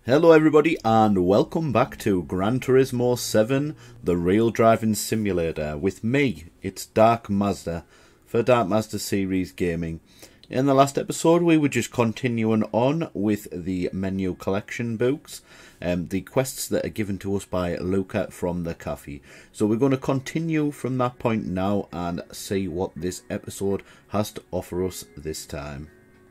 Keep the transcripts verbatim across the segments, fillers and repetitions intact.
Hello everybody and welcome back to Gran Turismo seven, the real driving simulator. With me, it's Dark Mazda for Dark Mazda Series Gaming. In the last episode we were just continuing on with the menu collection books, um, the quests that are given to us by Luca from the cafe. So we're going to continue from that point now and see what this episode has to offer us this time.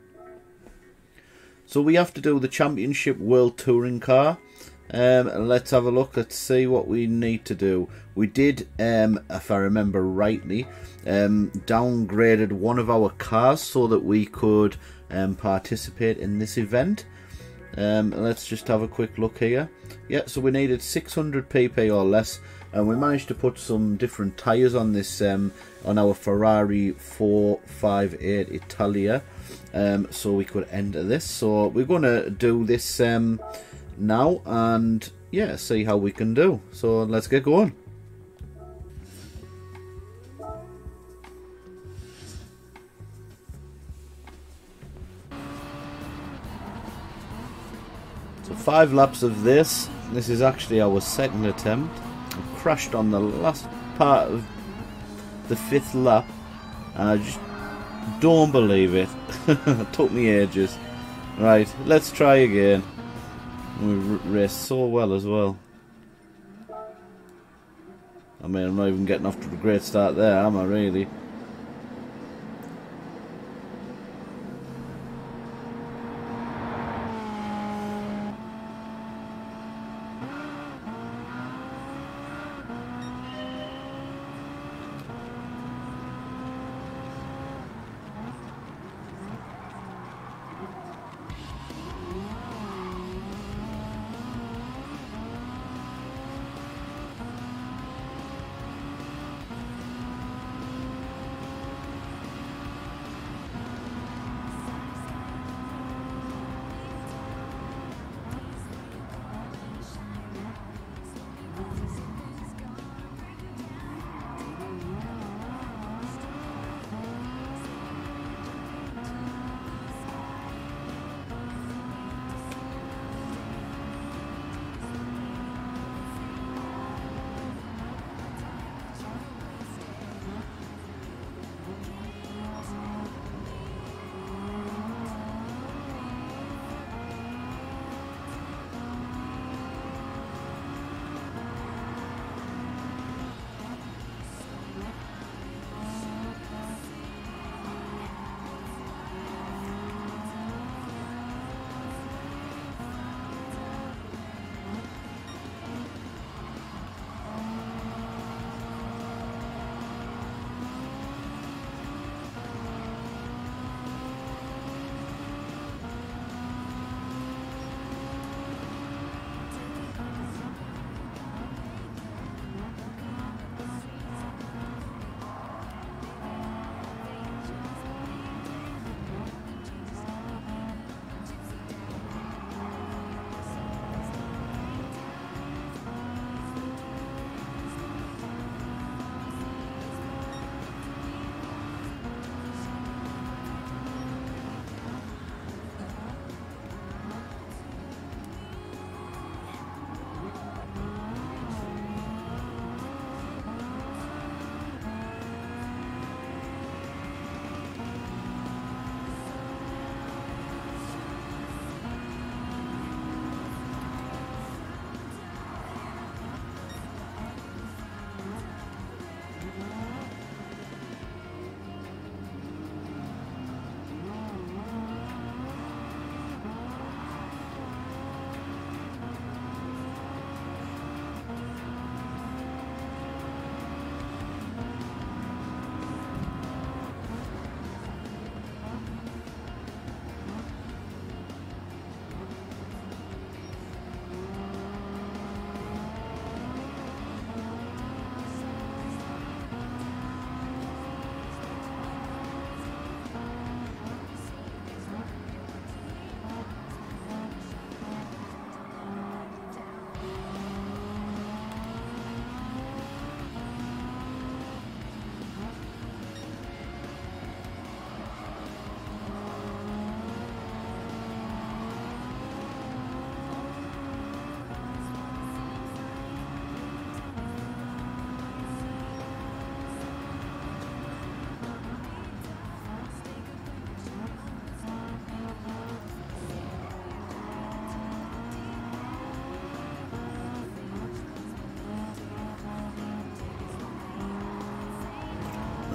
So we have to do the Championship World Touring Car. Um, let's have a look. Let's see what we need to do. We did, um, if I remember rightly, um, downgraded one of our cars so that we could um, participate in this event. Um, let's just have a quick look here. Yeah, so we needed six hundred P P or less, and we managed to put some different tyres on this um, on our Ferrari four five eight Italia. Um, so we could enter this. So we're going to do this um, now and yeah, see how we can do. So let's get going. So five laps of this. This is actually our second attempt. I crashed on the last part of the fifth lap and I just don't believe it. It took me ages. Right, let's try again. We raced so well as well. I mean, I'm not even getting off to a great start there, am I really?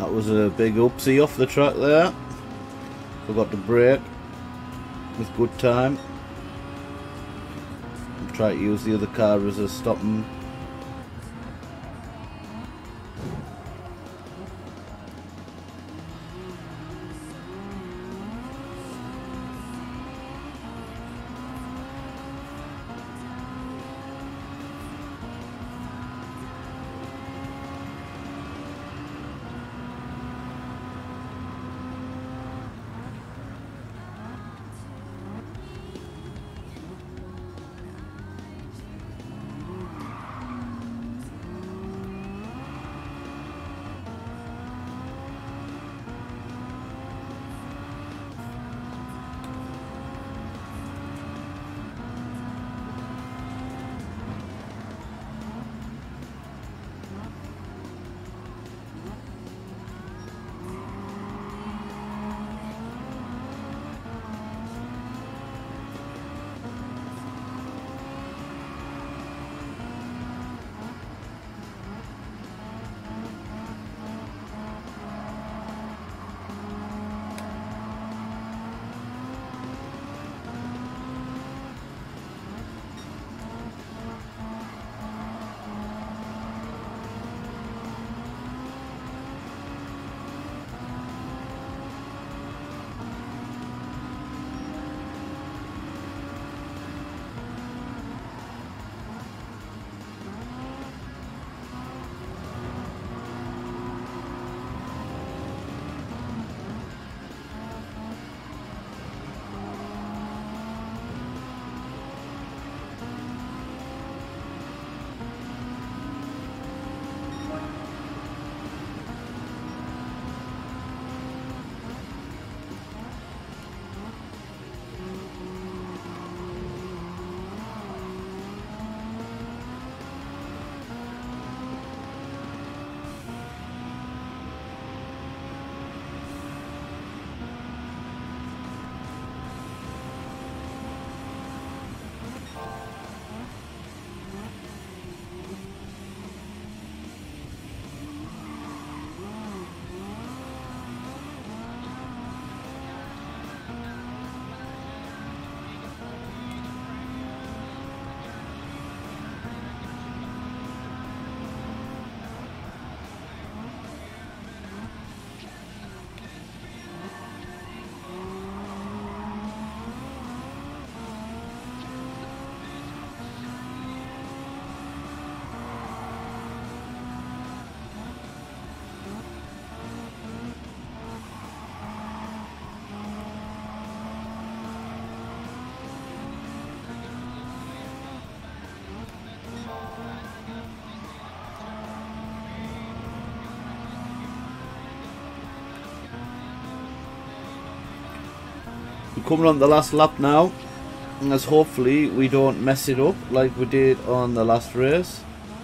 That was a big upsie off the track there. Forgot to brake with good time. Try to use the other car as a stopping. We're coming on the last lap now, as hopefully we don't mess it up like we did on the last race.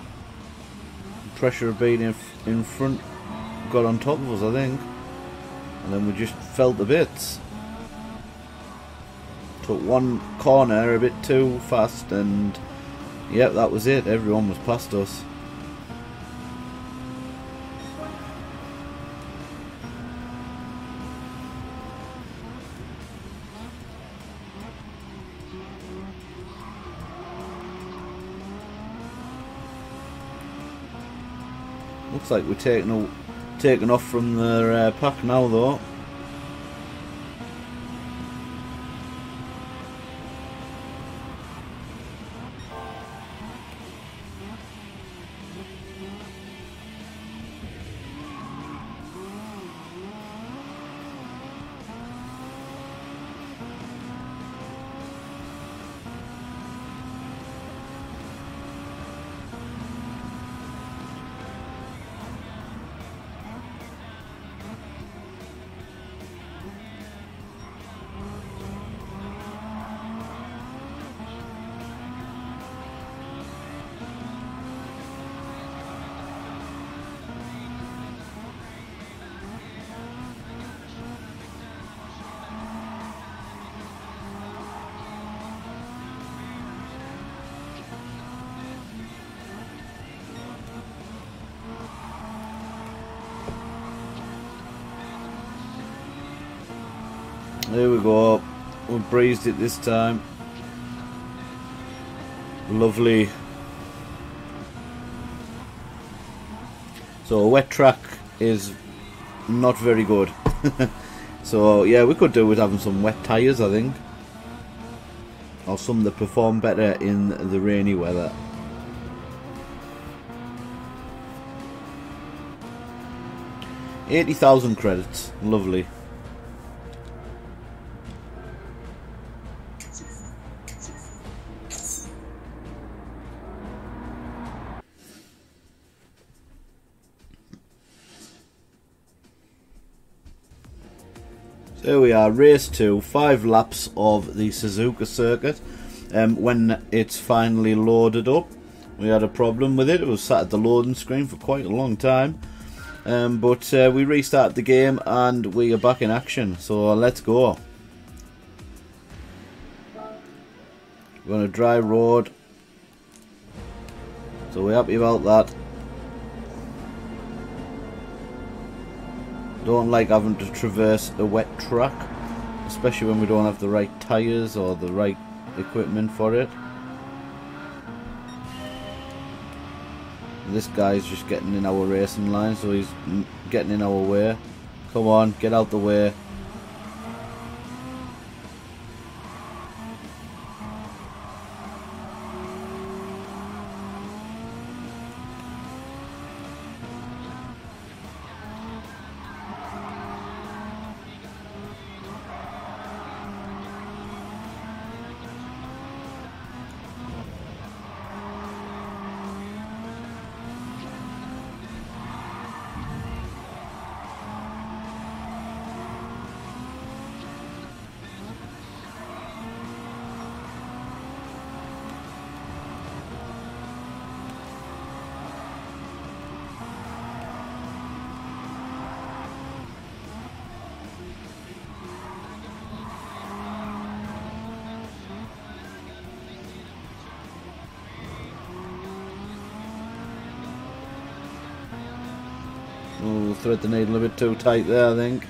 The pressure of being in, in front got on top of us, I think, and then we just fell to bits. Took one corner a bit too fast, and yep, that was it. Everyone was past us. Looks like we're taking, taking off from the uh, pack now though. There we go. We breezed it this time. Lovely. So a wet track is not very good. So yeah, we could do with having some wet tyres, I think. Or some that perform better in the rainy weather. eighty thousand credits. Lovely. There we are, race two, five laps of the Suzuka circuit. Um, when it's finally loaded up, we had a problem with it. It was sat at the loading screen for quite a long time. Um, but uh, we restarted the game and we are back in action, so let's go. We're on a dry road, so we're happy about that. Don't like having to traverse a wet track, especially when we don't have the right tyres or the right equipment for it. This guy's just getting in our racing line, so he's getting in our way. Come on, get out the way. Oh, thread the needle a bit too tight there, I think.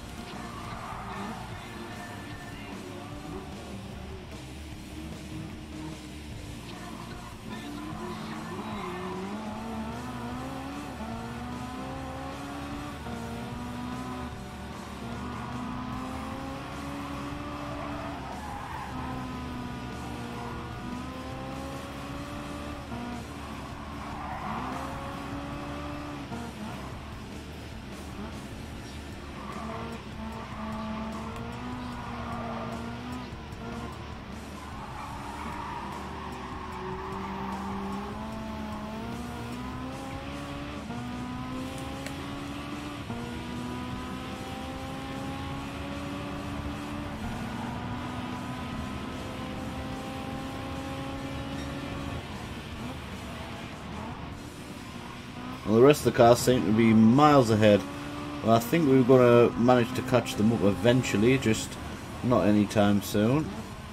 Well, the rest of the cars seem to be miles ahead. Well, I think we we're going to manage to catch them up eventually, just not anytime soon.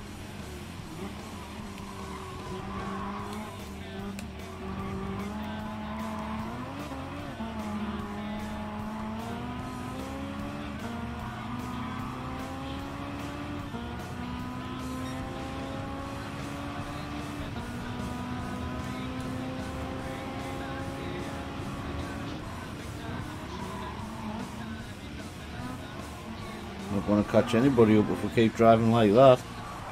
Not going to catch anybody up if we keep driving like that.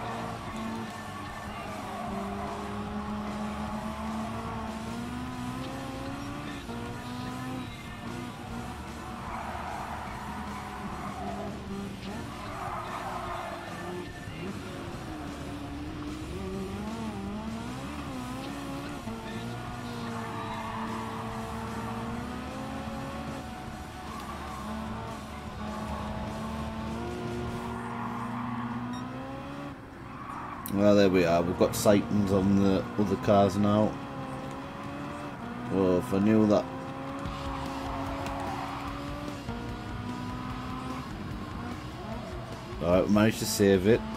Well, there we are. We've got sightings on the other cars now. Well, if I knew that. Alright, we managed to save it.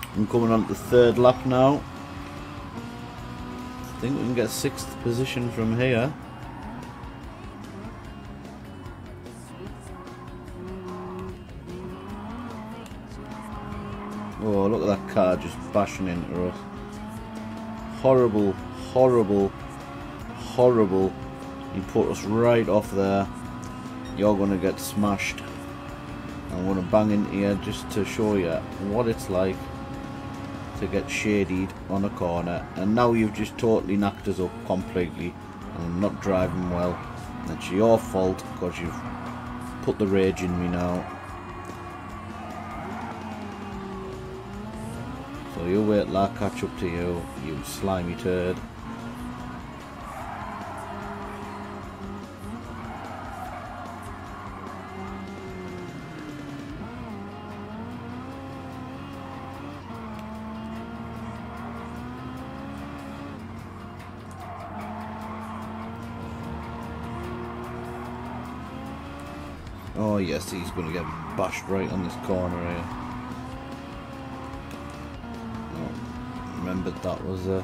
I'm coming on to the third lap now. I think we can get sixth position from here. Oh, look at that car just bashing into us. Horrible, horrible, horrible. You put us right off there. You're going to get smashed. I'm going to bang into you just to show you what it's like to get shadied on a corner. And now you've just totally knocked us up completely. And I'm not driving well. And it's your fault because you've put the rage in me now. So you wait till I catch up to you, you slimy turd. Oh yes, he's going to get bashed right on this corner here. Oh, remembered that was a...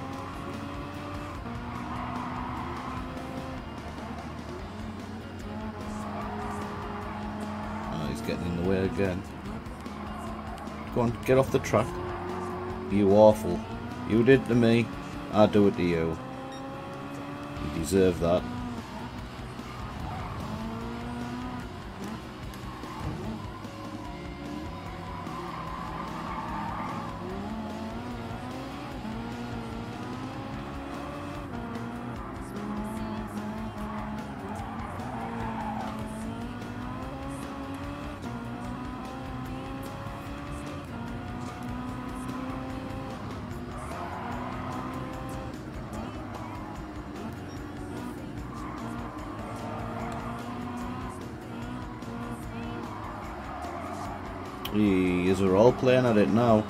Oh, he's getting in the way again. Go on, get off the track. You awful. You did to me, I do it to you. You deserve that. Is we're all playing at it now.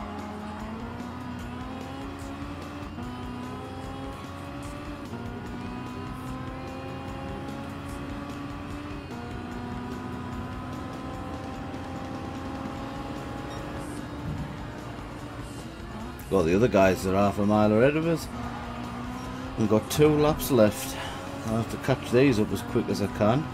Got the other guys that are half a mile ahead of us. We've got two laps left. I'll have to catch these up as quick as I can.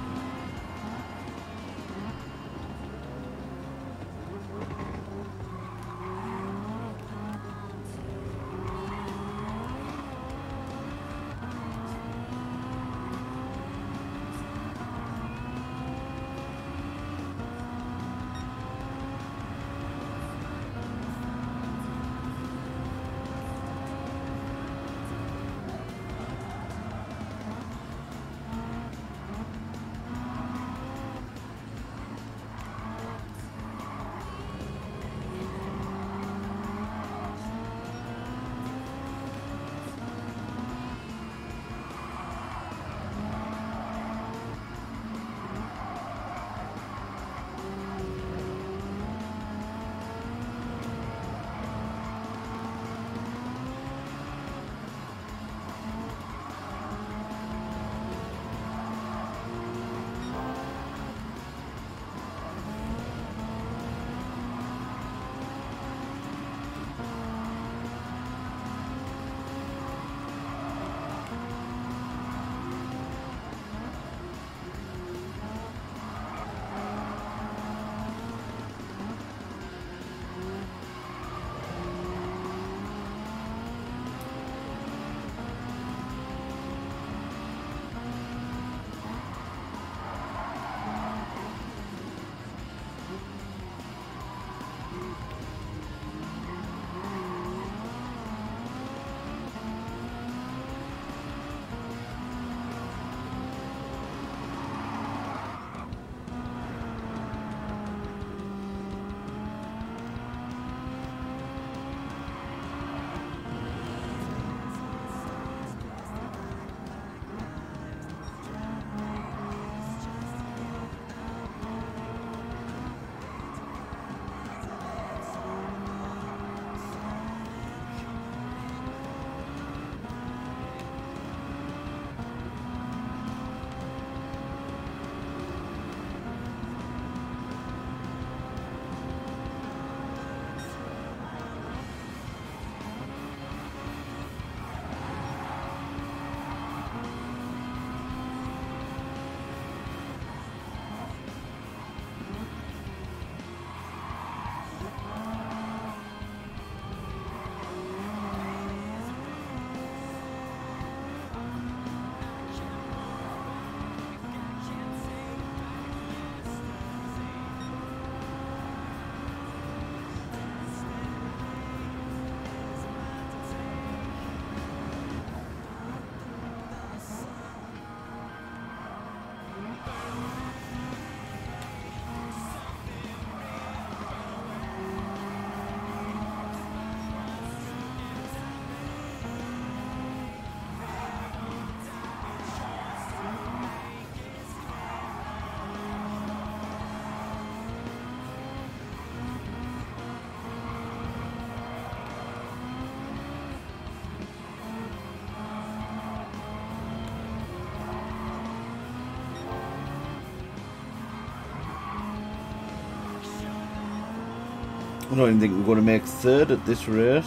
I don't even think we're going to make third at this rate.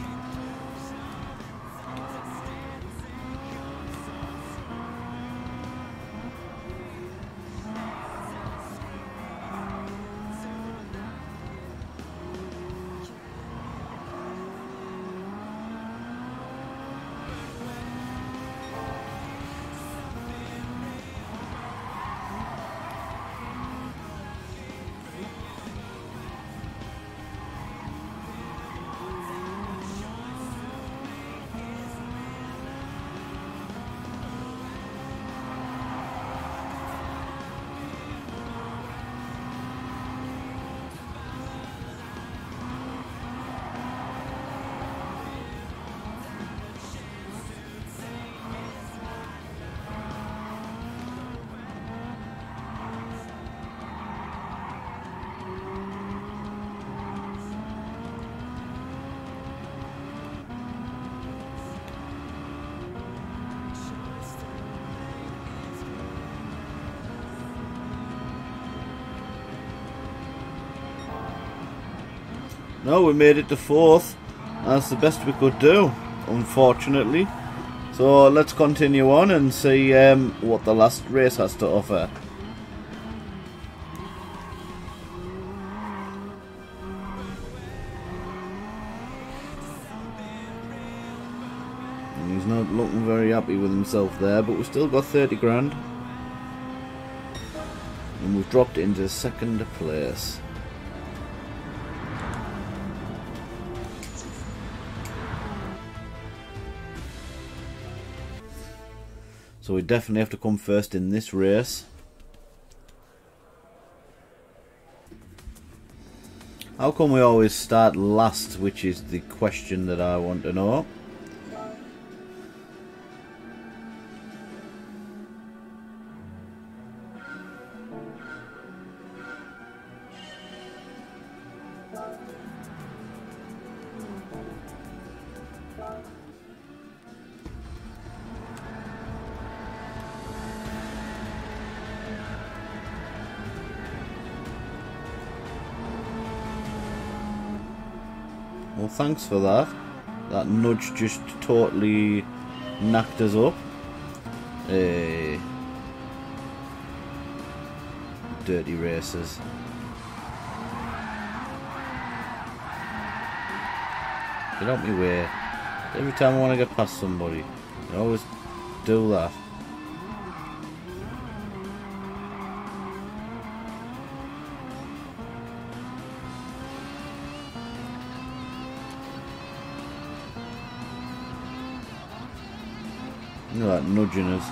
No, we made it to fourth. That's the best we could do, unfortunately. So let's continue on and see um, what the last race has to offer. And he's not looking very happy with himself there, but we've still got thirty grand. And we've dropped into second place. So we definitely have to come first in this race. How come we always start last, which is the question that I want to know. Well, thanks for that. That nudge just totally knocked us up. Hey. Dirty racers. Get out my way. Every time I want to get past somebody, I always do that. Look at that nudging us.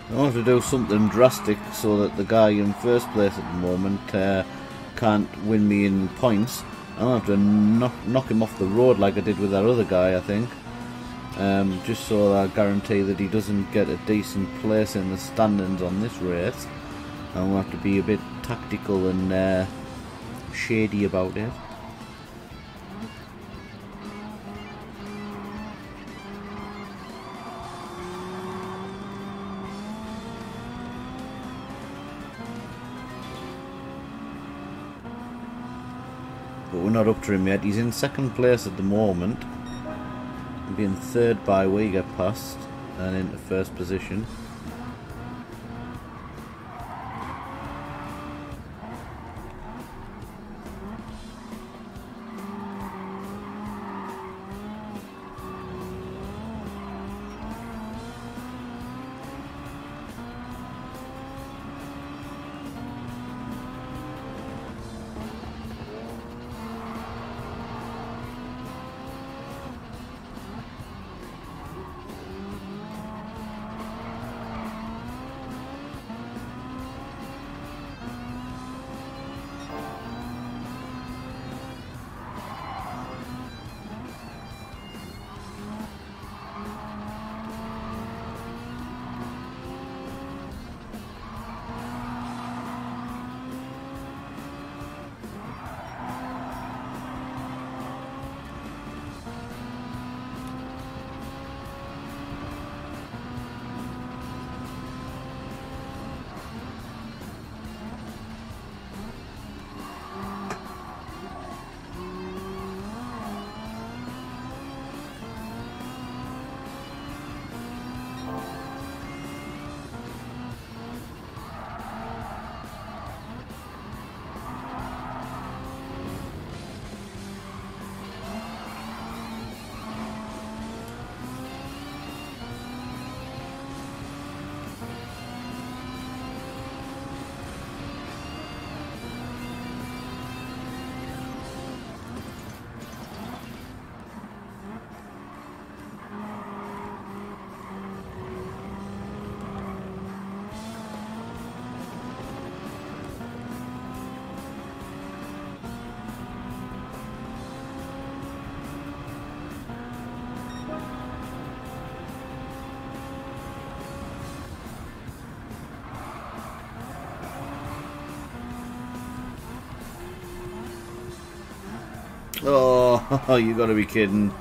I want to do something drastic so that the guy in first place at the moment uh, can't win me in points. I'll have to knock, knock him off the road like I did with that other guy, I think. Um, just so that I guarantee that he doesn't get a decent place in the standings on this race. And we'll have to be a bit tactical and uh, shady about it. But we're not up to him yet. He's in second place at the moment. Being third by we get past and into first position. Oh, you gotta be kidding.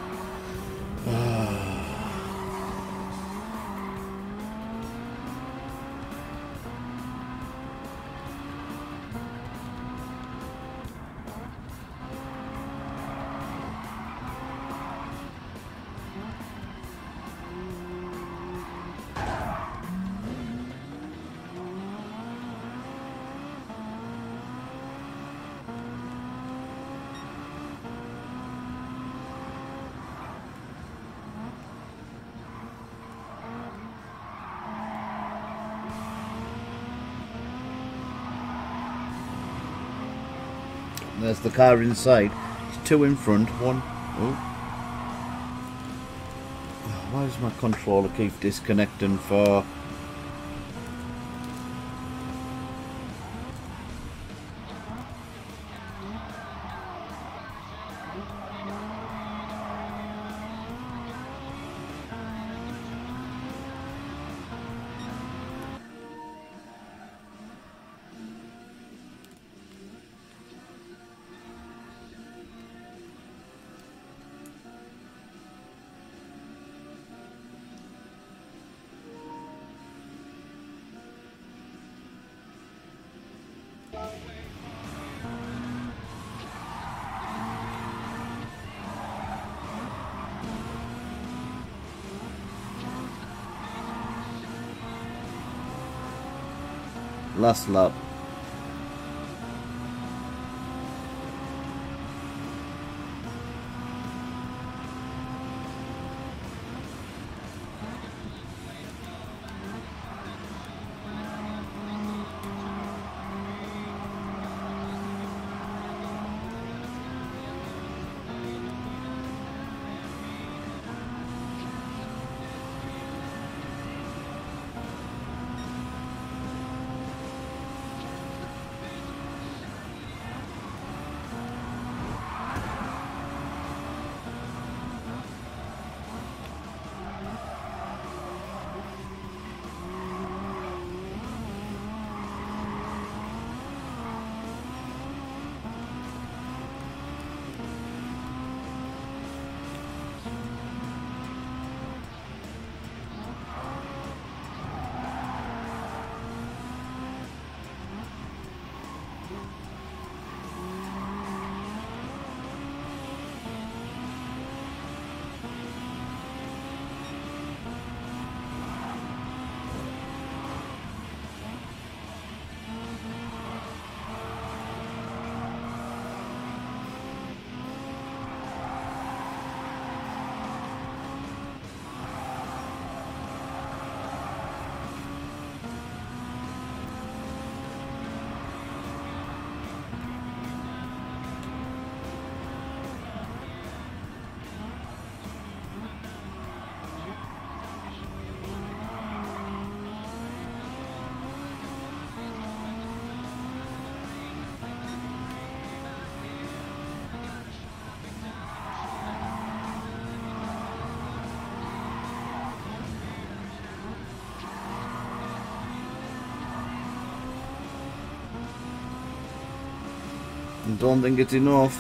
There's the car inside. It's two in front, one. Oh. Why does my controller keep disconnecting for? Last lap. I don't think it's enough.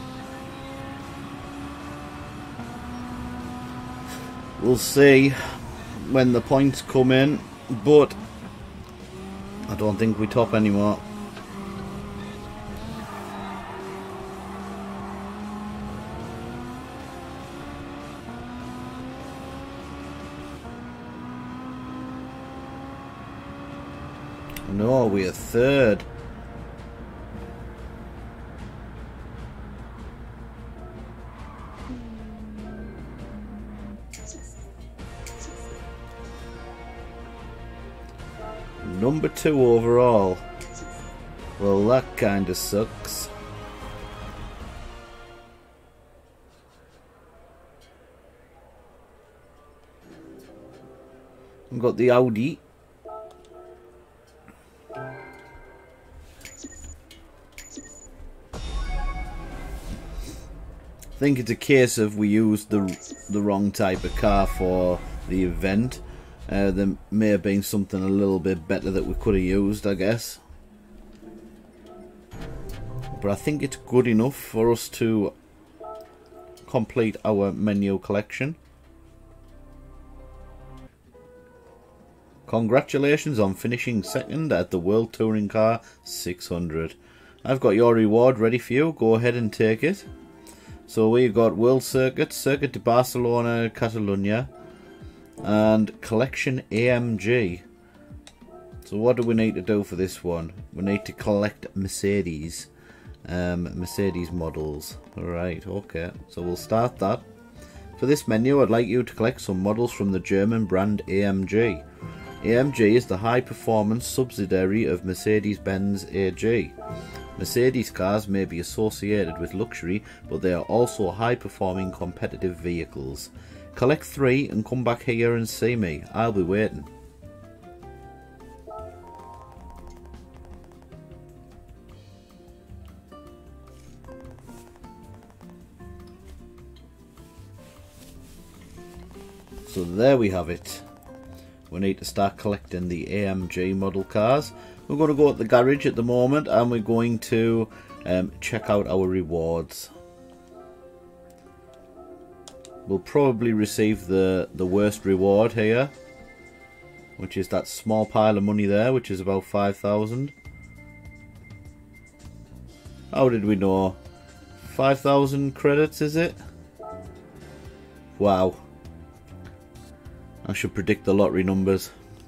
We'll see when the points come in, but I don't think we top anymore. No, we're third. Number two overall. Well, that kinda sucks. We've got the Audi. I think it's a case of we used the the wrong type of car for the event. Uh, there may have been something a little bit better that we could have used, I guess. But I think it's good enough for us to complete our menu collection. Congratulations on finishing second at the World Touring Car six hundred. I've got your reward ready for you. Go ahead and take it. So we've got World Circuit, Circuit de Barcelona, Catalunya, and Collection A M G. So what do we need to do for this one? We need to collect Mercedes. Um, Mercedes models. Alright, okay. So we'll start that. For this menu, I'd like you to collect some models from the German brand A M G. A M G is the high-performance subsidiary of Mercedes-Benz A G. Mercedes cars may be associated with luxury, but they are also high-performing competitive vehicles. Collect three and come back here and see me. I'll be waiting. So there we have it. We need to start collecting the A M G model cars. We're going to go at the garage at the moment and we're going to um, check out our rewards. We'll probably receive the, the worst reward here, which is that small pile of money there, which is about five thousand. How did we know? five thousand credits, is it? Wow. I should predict the lottery numbers.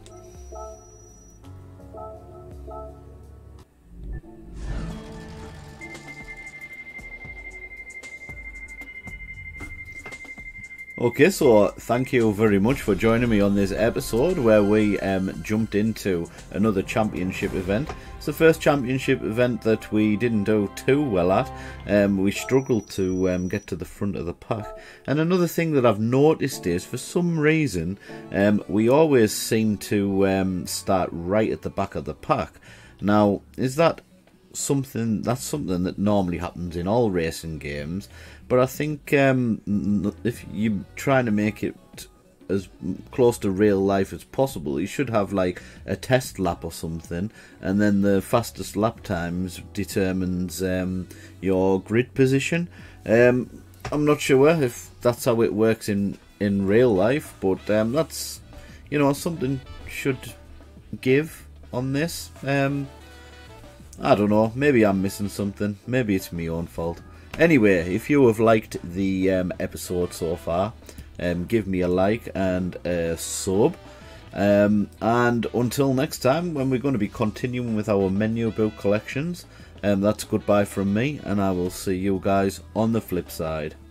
Okay, so thank you very much for joining me on this episode where we um, jumped into another championship event. It's the first championship event that we didn't do too well at. Um, we struggled to um, get to the front of the pack. And another thing that I've noticed is, for some reason, um, we always seem to um, start right at the back of the pack. Now, is that something that's something that normally happens in all racing games? But I think um, if you're trying to make it as close to real life as possible, you should have like a test lap or something, and then the fastest lap times determines um, your grid position. Um, I'm not sure if that's how it works in, in real life, but um, that's, you know, something should give on this. Um, I don't know, maybe I'm missing something, maybe it's my own fault. Anyway, if you have liked the um, episode so far, um, give me a like and a sub. Um, and until next time, when we're going to be continuing with our menu build collections, um, that's goodbye from me, and I will see you guys on the flip side.